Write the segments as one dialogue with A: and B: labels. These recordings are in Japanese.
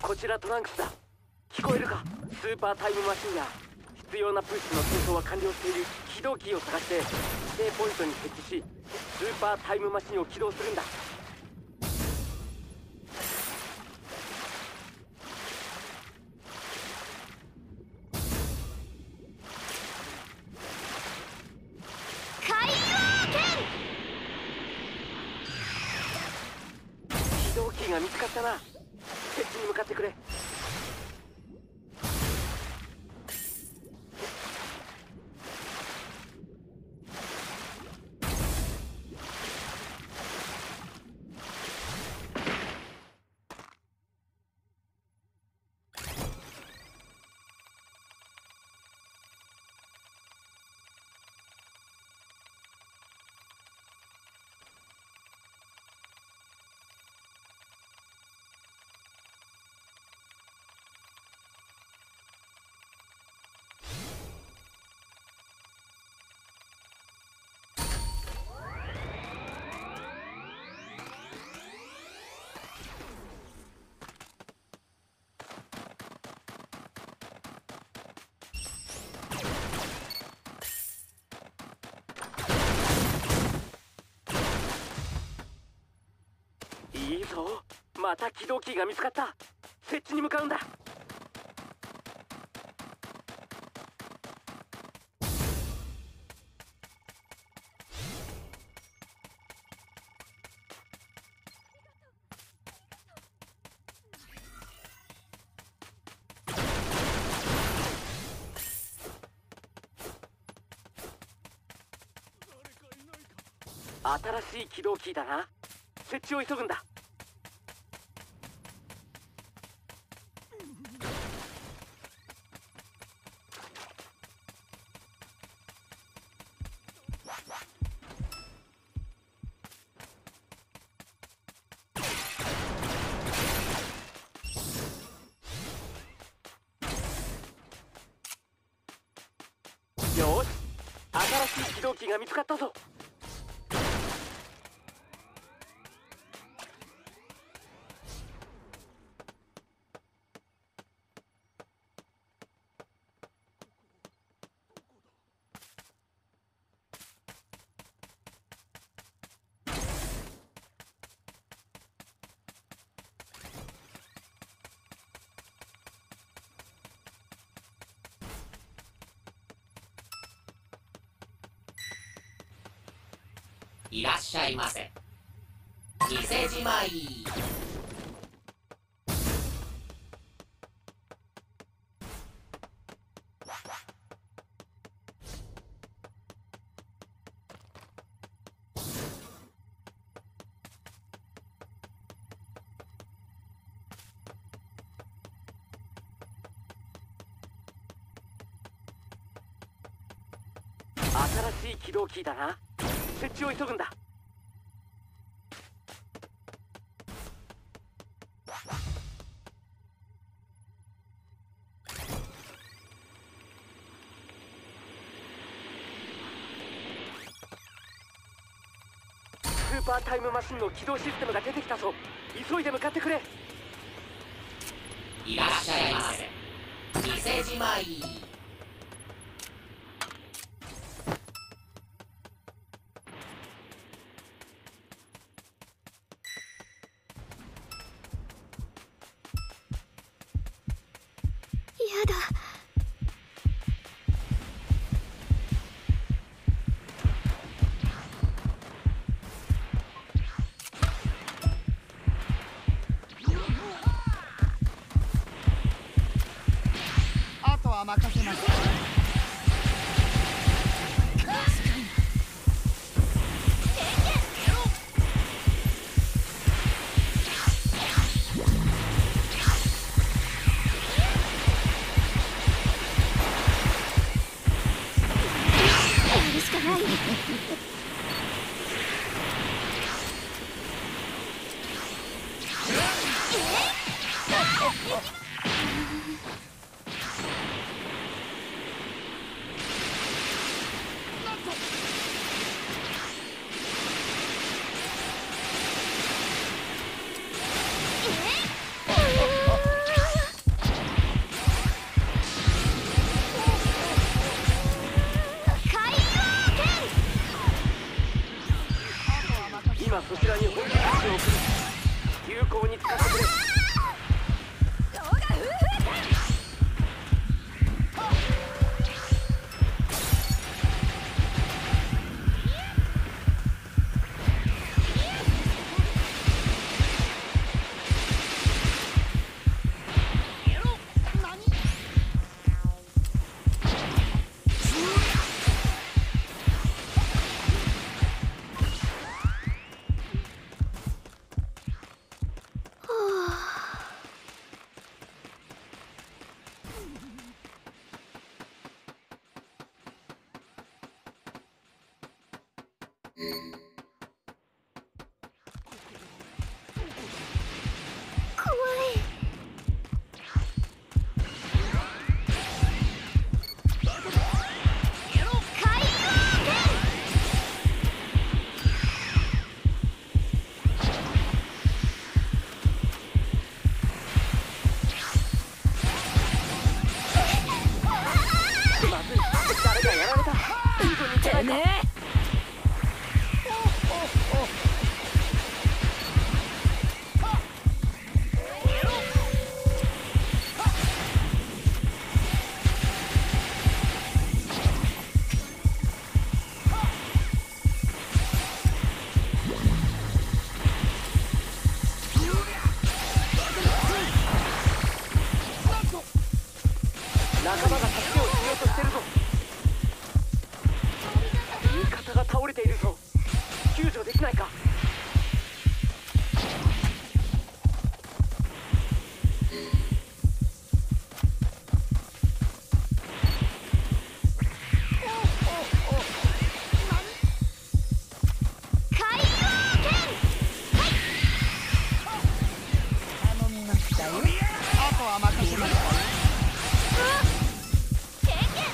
A: こちらトランクスだ。聞こえるか？スーパータイムマシンや必要なプッシュの戦闘は完了している起動キーを探して指定ポイントに設置し、スーパータイムマシンを起動するんだ。
B: 海王剣。
A: 起動キーが見つかったな。設置に向かってくれ。いいぞ、また起動キーが見つかった。設置に向かうんだ。新しい起動キーだな。設置を急ぐんだ。よし、新しい起動キーが見つかったぞ。
C: いらっしゃいませ。店じまい。
A: 新しい起動キーだな。設置を急ぐんだ。スーパータイムマシンの起動システムが出てきたぞ。急いで向かってくれ。
C: いらっしゃいませ。店じまい。
B: やだ。
D: あとは任せます。
B: やるしかない。
A: 今そちらに砲撃機を送る。有効に使ってくれ。
B: 動画風風怖い。海王剣。
A: まずい、誰がやられた。いい子に行かないか。
B: ねえ。
A: 仲間が助けをしようとしてるぞ。味方が倒れているぞ。救助できないか。
B: 海王剣。
D: 頼みましたよ。あとは任せます。
B: 経験。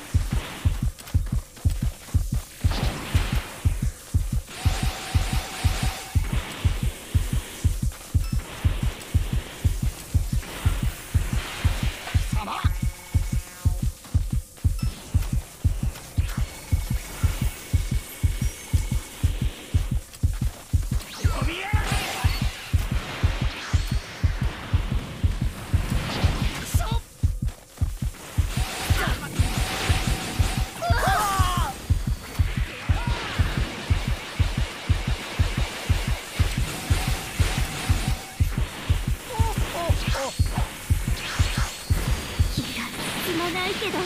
B: 進まないけど。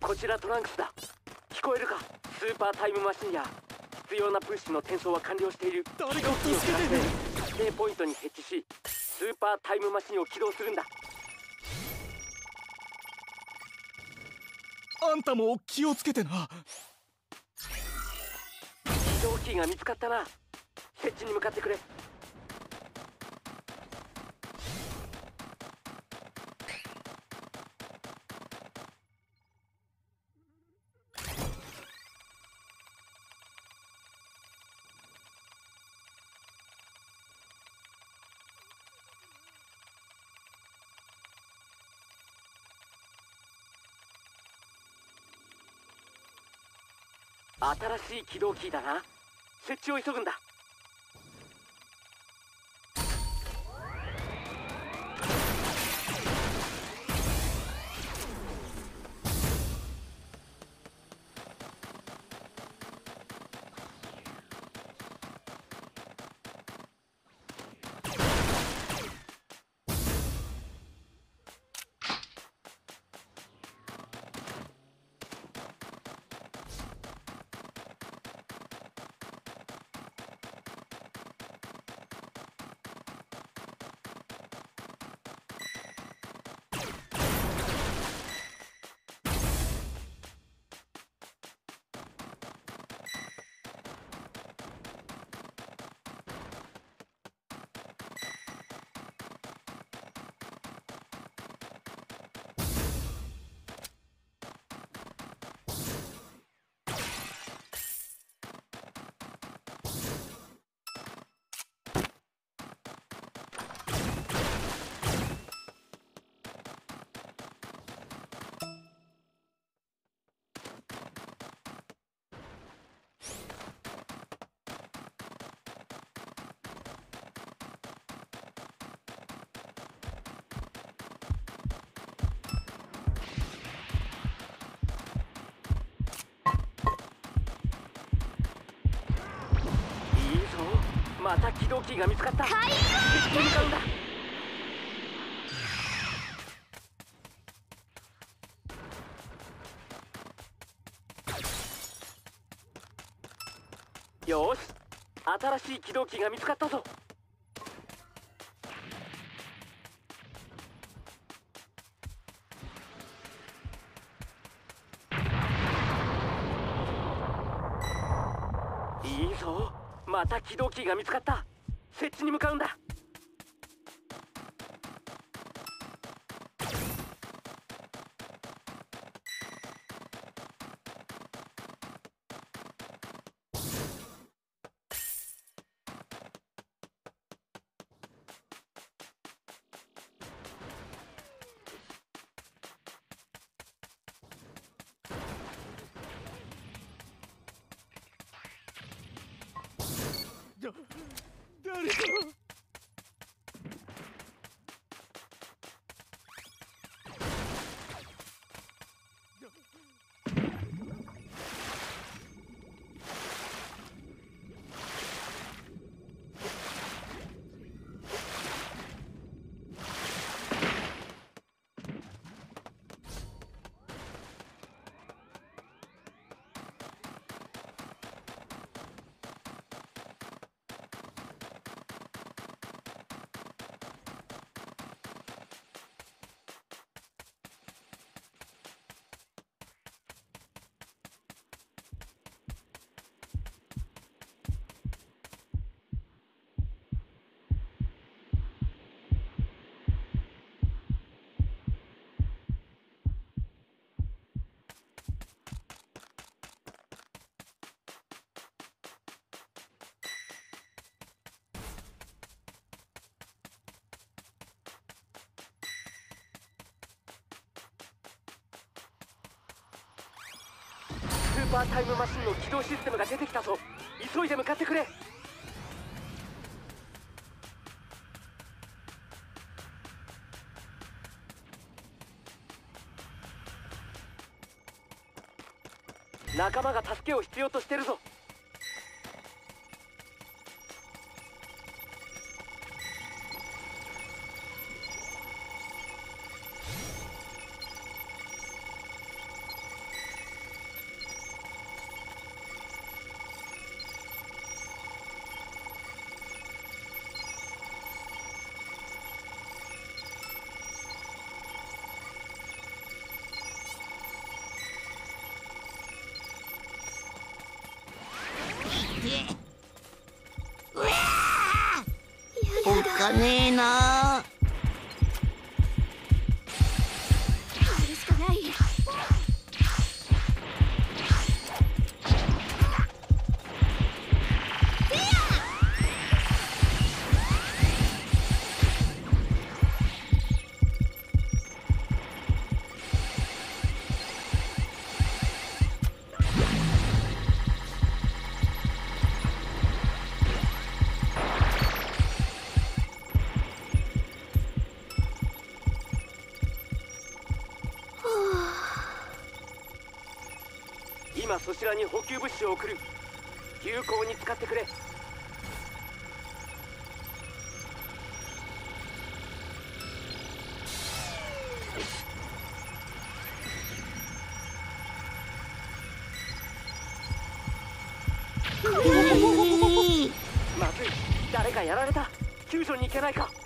A: こちらトランクスだ。聞こえるか？スーパータイムマシンや必要な物資の転送は完了している。
D: 誰か助けてね。
A: 指定ポイントに設置し、スーパータイムマシンを起動するんだ。
D: あんたも気をつけてな。
A: 起動キーが見つかったな。設置に向かってくれ。新しい起動キーだな。設置を急ぐんだ。また起動キーが見つかった。
B: 海
A: 設置に向かうんだ。よし、新しい起動キーが見つかったぞ。いいぞ、また起動キーが見つかった。設置に向かうんだ。
D: 誰か。スーパータイムマシンの起動システムが出てきたぞ。急いで向かってくれ。仲間が助けを必要としてるぞ。
B: ねえな。やるしかない。
A: 今そちらに補給物資を送る。有効に使ってくれ。まずい、誰かやられた。救助に行けないか。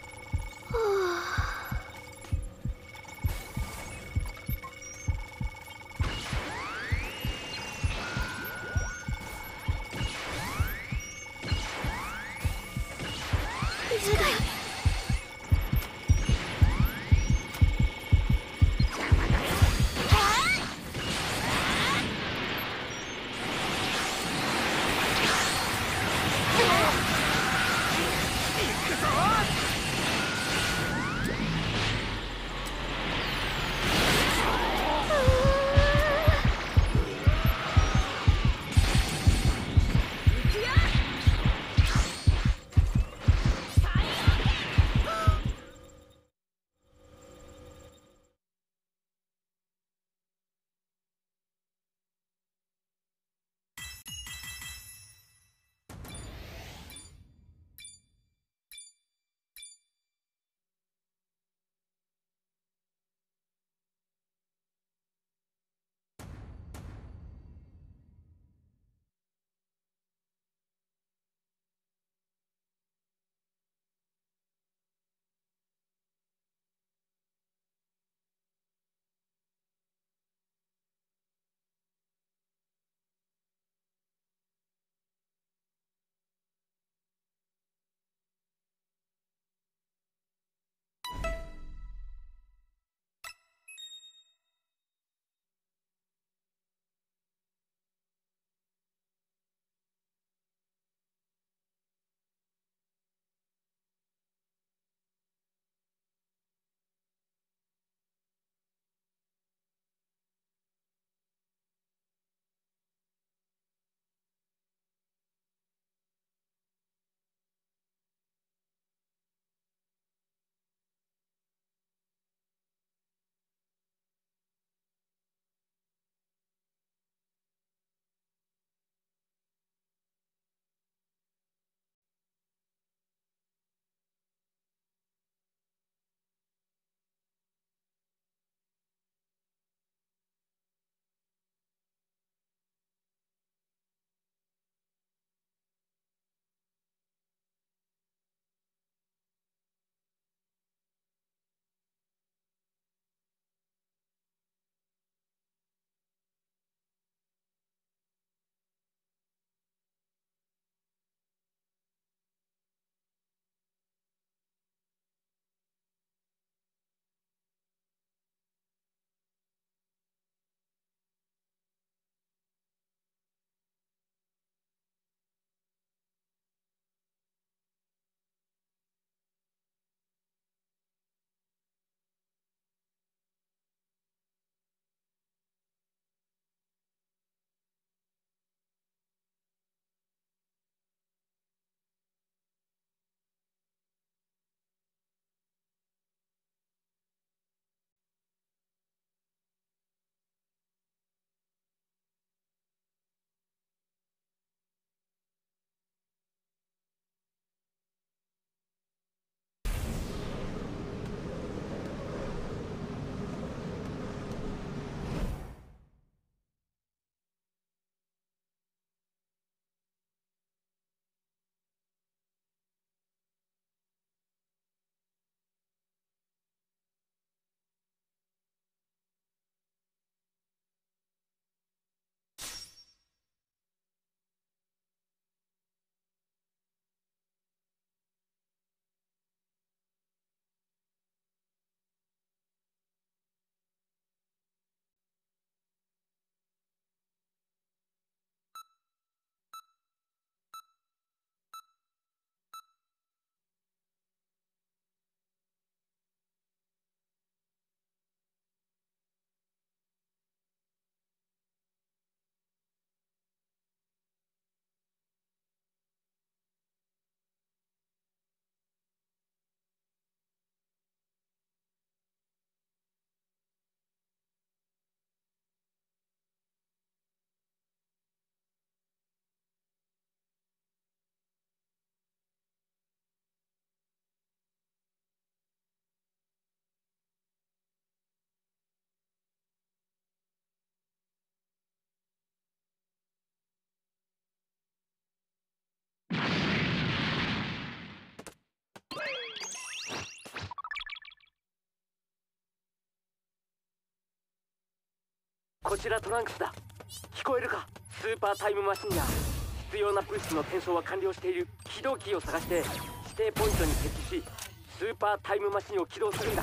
A: こちらトランクスだ。聞こえるか？スーパータイムマシンや必要な物質の転送は完了している起動キーを探して指定ポイントに設置し、スーパータイムマシンを起動するんだ。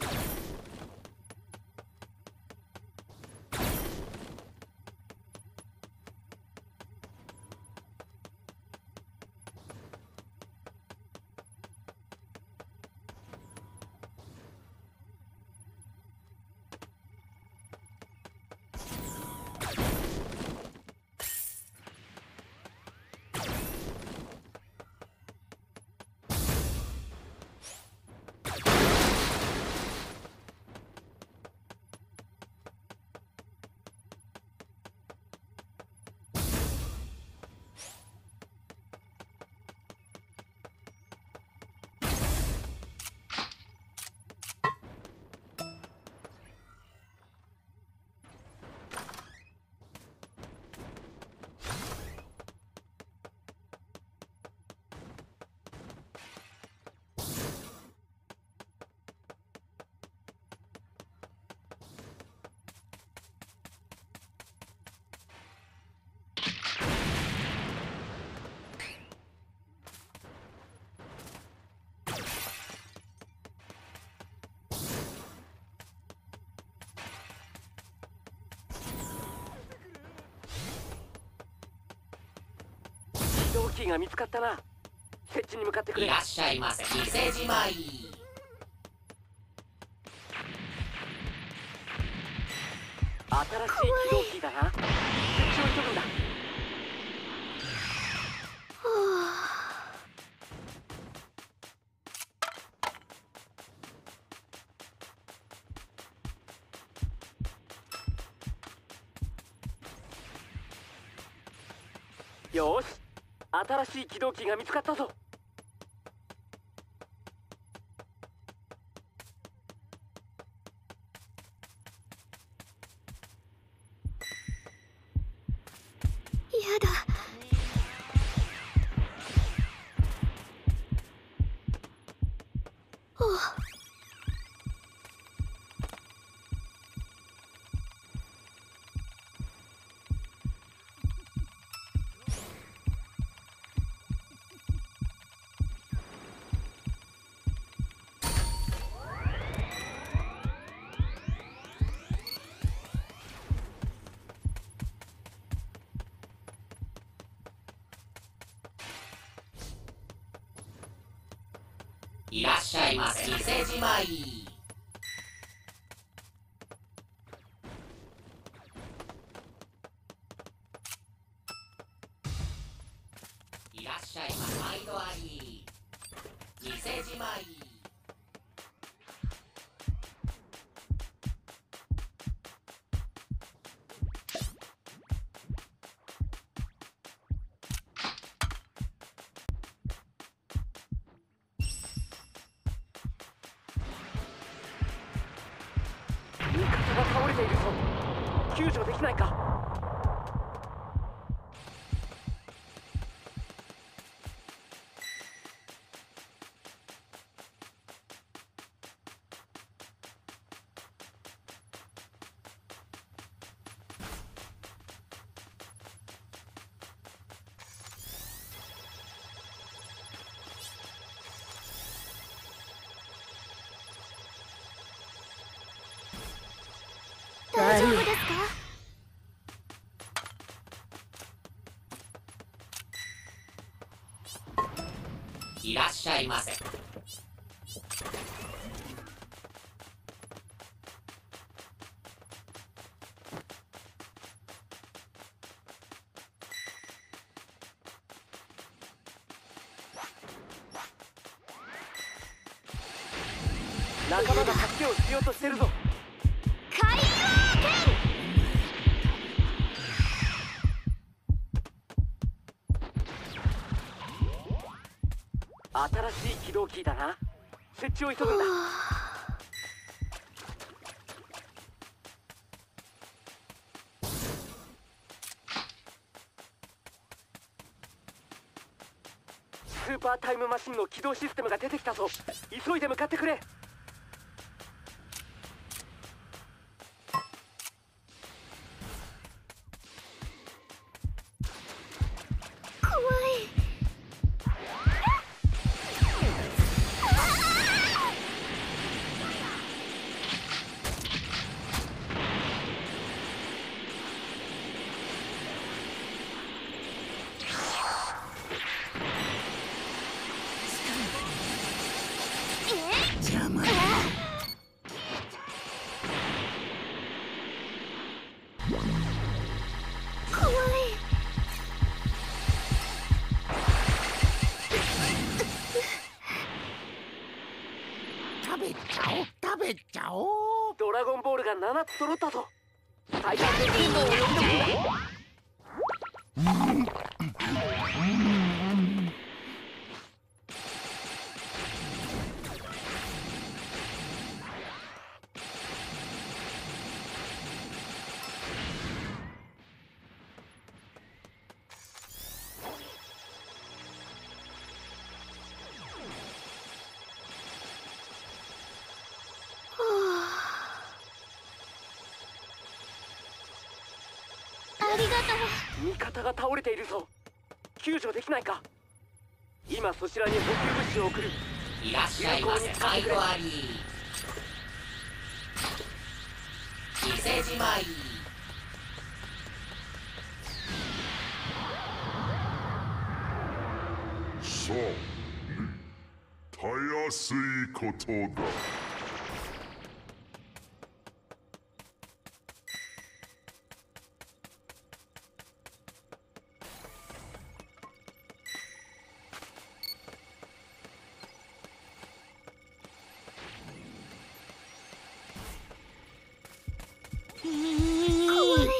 A: 起動キーが見つかったな。設置に向かってくれ。
C: いらっしゃいませ。店じまい。
A: 新しい起動キーだな。設置を急ぐんだ。よーし、新しい起動キーが見つかったぞ。
B: やだ。
C: いらっしゃいませ。店じまい。いらっしゃいませ。毎度あり。店じまい。
A: 味方が倒れているぞ。救助できないか？
B: 大丈夫ですか？
C: いらっしゃいませ。
A: 仲間が助けをしようとしてるぞ。
B: 海王剣。
A: 新しい起動キーだな。設置を急ぐんだ。スーパータイムマシンの起動システムが出てきたぞ。急いで向かってくれ。
E: べちゃおう食べちゃおう。
D: ドラゴンボールが7つ揃ったぞ。最短で剣道を呼び出すんだ。
B: ありがとう。
D: 味方が倒れているぞ。救助できないか。今そちらに補給物資を送る。
C: いらっしゃいませ。毎度あり。店じまい。
F: さあ、たやすいことだ。
B: 怖い。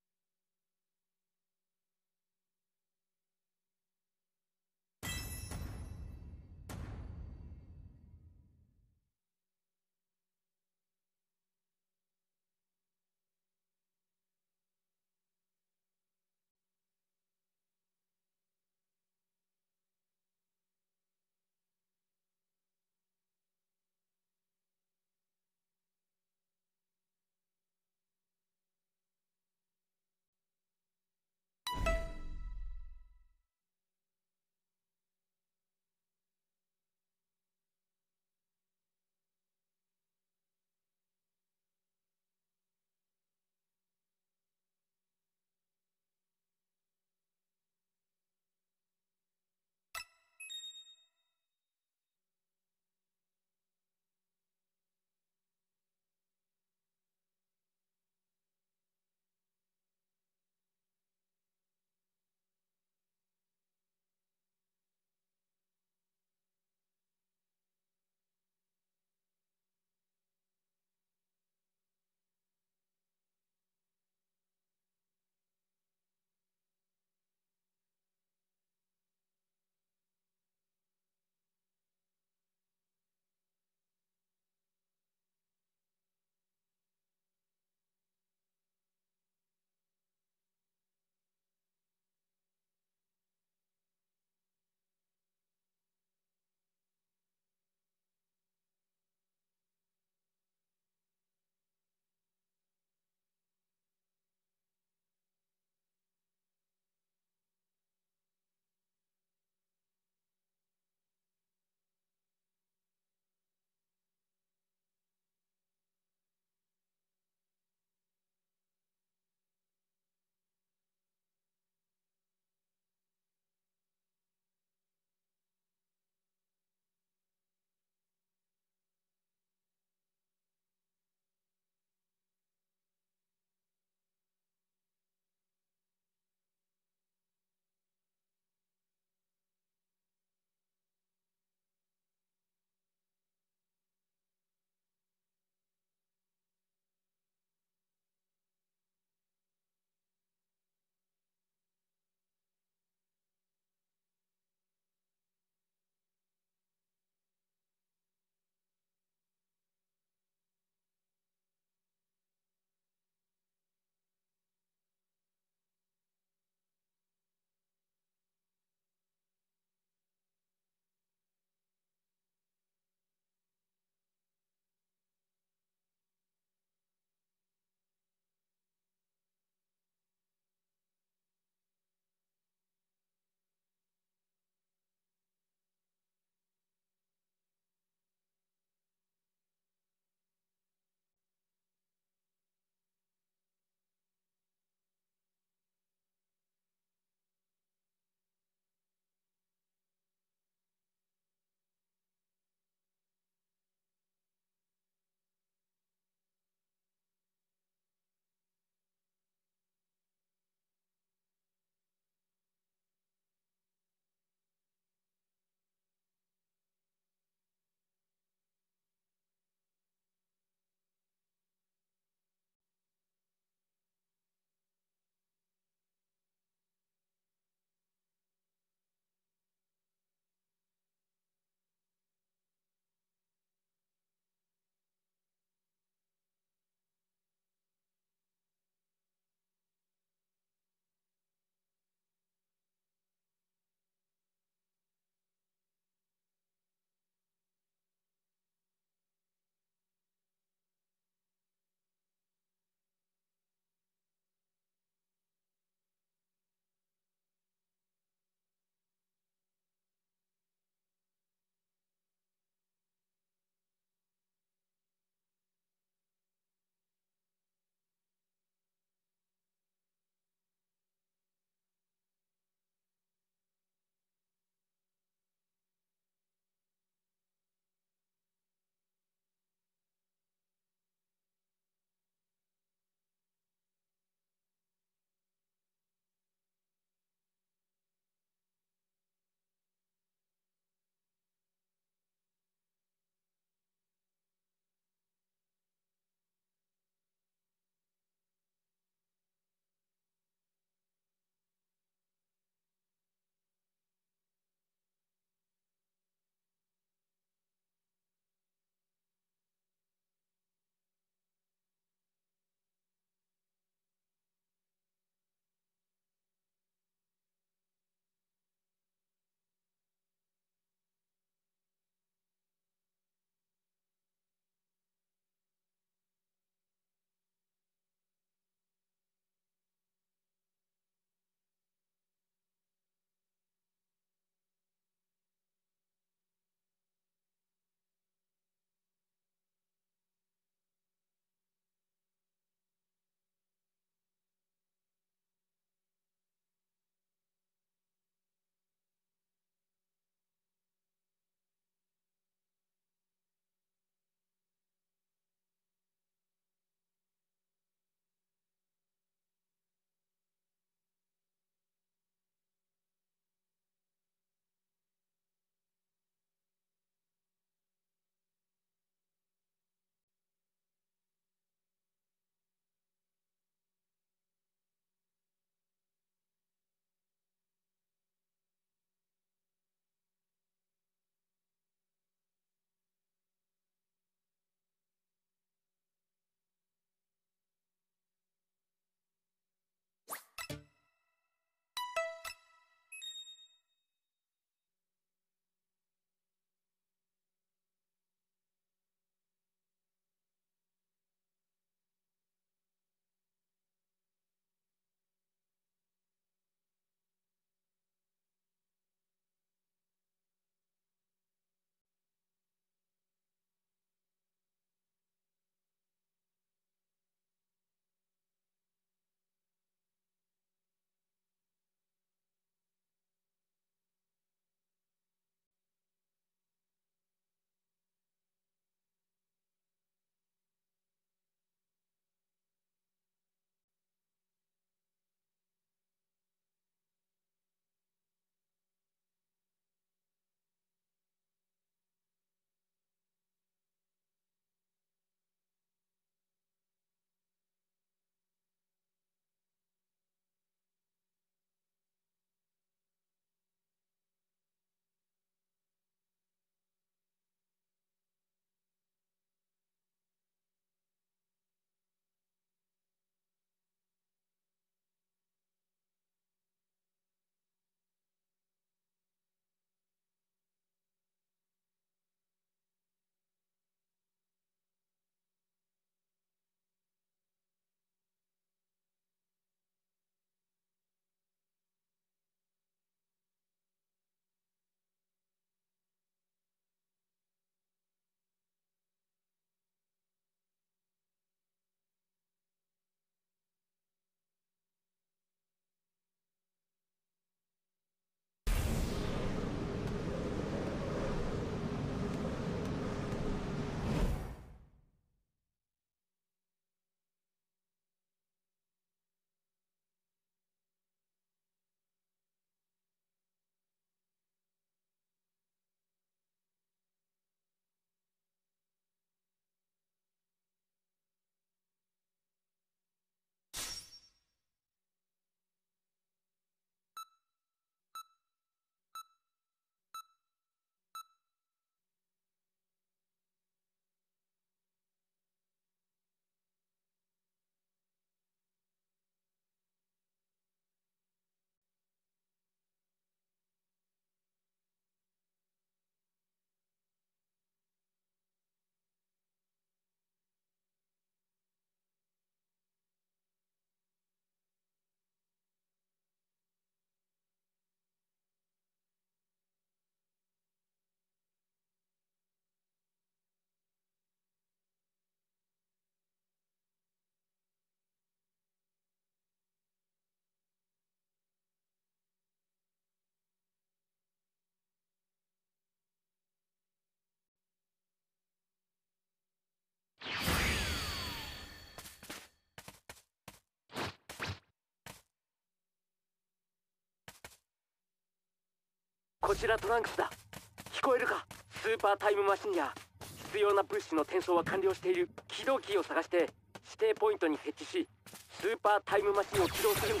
A: こちらトランクスだ。聞こえるか？スーパータイムマシンや必要な物資の転送は完了している。起動キーを探して指定ポイントに設置し、スーパータイムマシンを起動するんだ。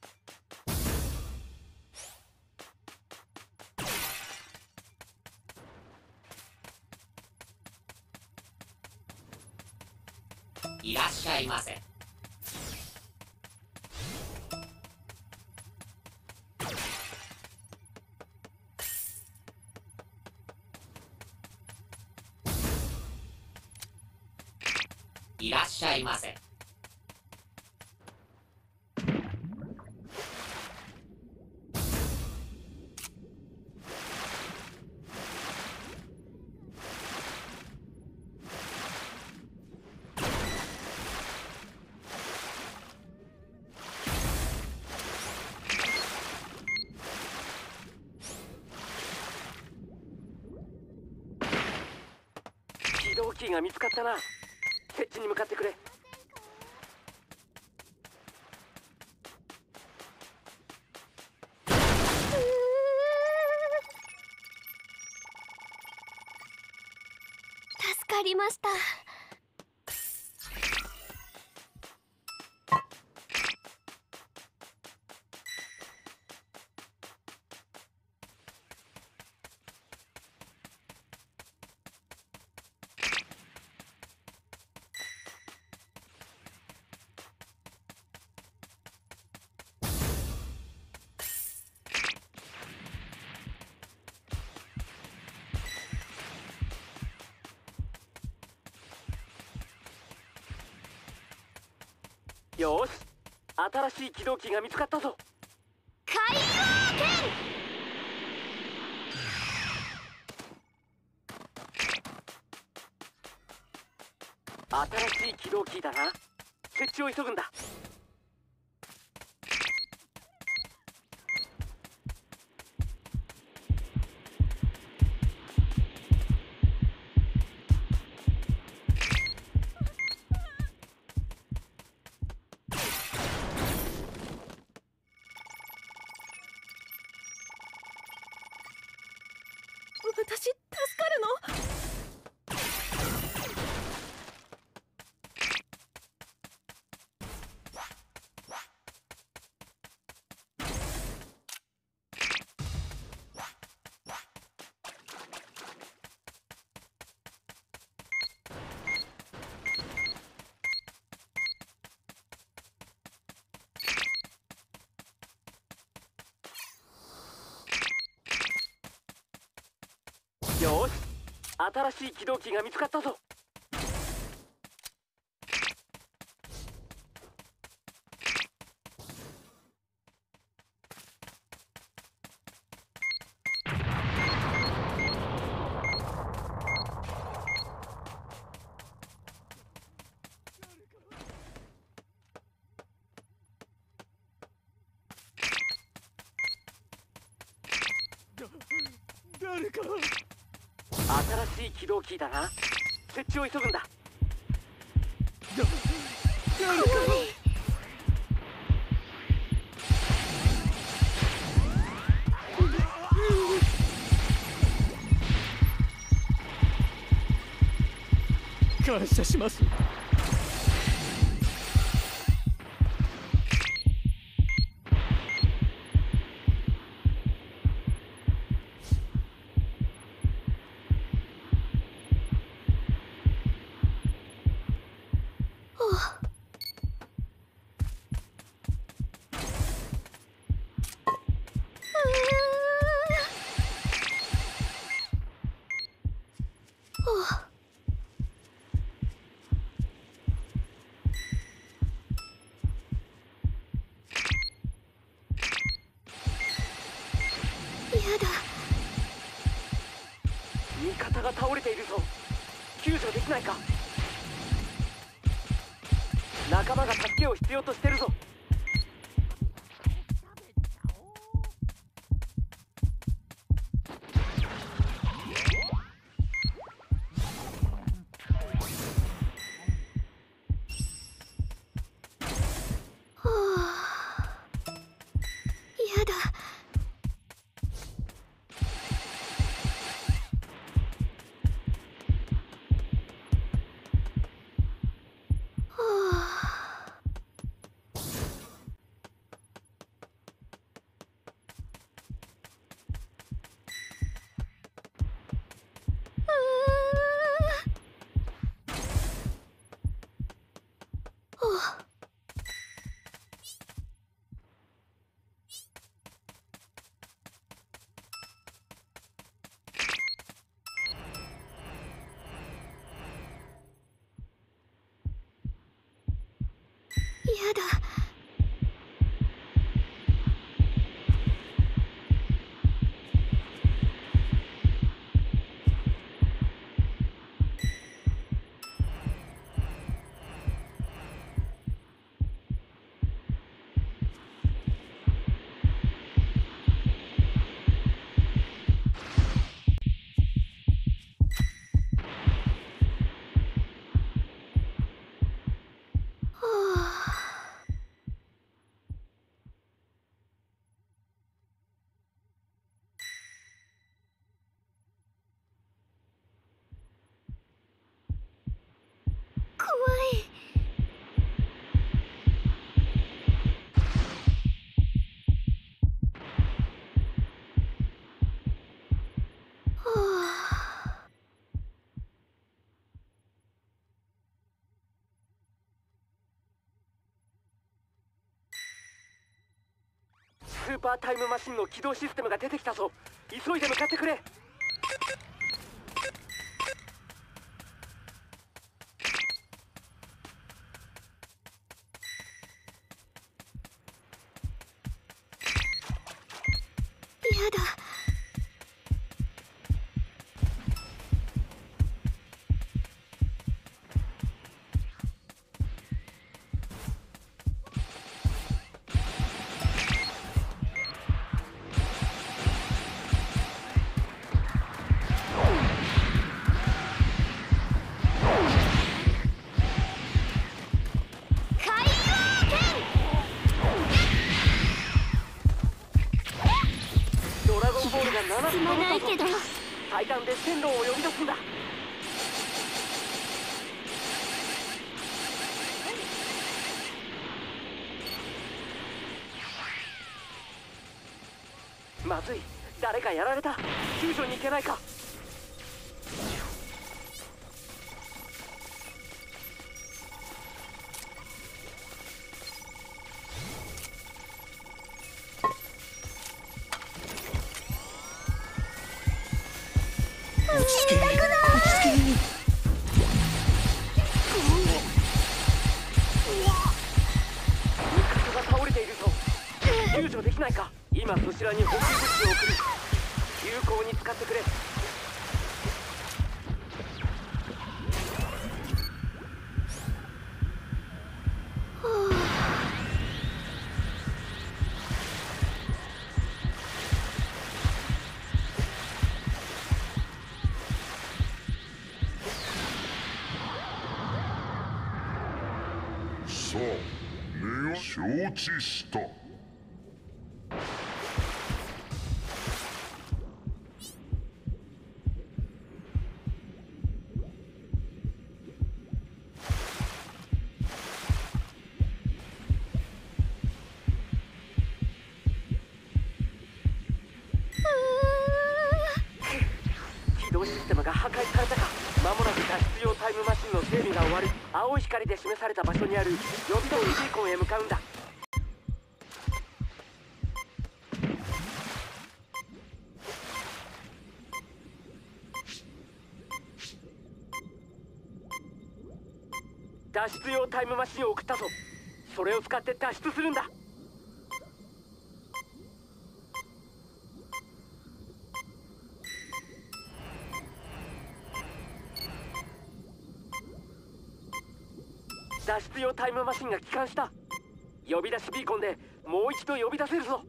C: いらっしゃいませ。いらっしゃいませ。
A: 起動キーが見つかったな。設置に向かってくれ。
B: 助かりました。
A: よーし、新しい起動機が見つかったぞ。
B: 海洋圏。
A: 新しい起動キーだな。設置を急ぐんだ。
B: 私助かるの？
A: よーし、新しい起動機が見つかったぞ。
D: 誰か。
A: 新しい起動キーだな。設置を急ぐんだ。
D: 誰か。感謝します。
B: やだ。
A: 味方が倒れているぞ。救助できないか？仲間が助けを必要としてるぞ。
B: やだ。
A: パータイムマシンの起動システムが出てきたぞ。急いで向かってくれ。
B: やだ。
A: ドラゴンボールが7つ
B: 進まないけど。
A: 最短で線路を呼び出すんだ。まずい、誰かやられた。救助に行けないか。
E: 落ち着け落ち着け。
A: 味方が倒れているぞ。救助できないか。今そちらに補給物資を送る。有効に使ってくれ。
F: さあ根は承知した。
A: 起動システムが破壊されたか。間もなく脱出用タイムマシンの整備が終わる。青い光で示された場所にある予備動ビーコンへ向かうんだ。脱出用タイムマシンを送ったぞ。それを使って脱出するんだ。脱出用タイムマシンが帰還した。呼び出しビーコンでもう一度呼び出せるぞ。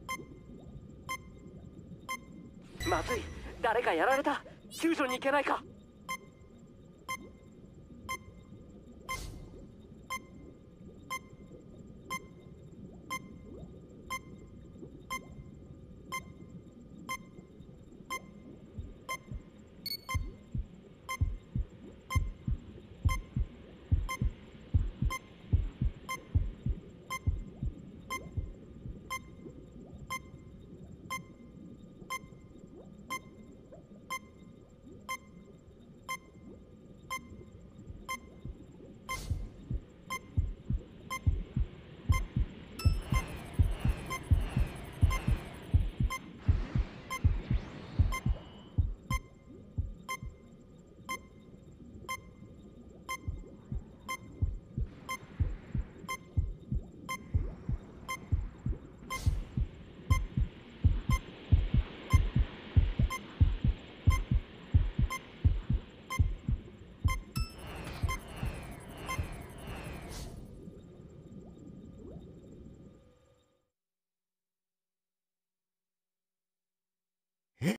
A: まずい、誰かやられた。救助に行けないか。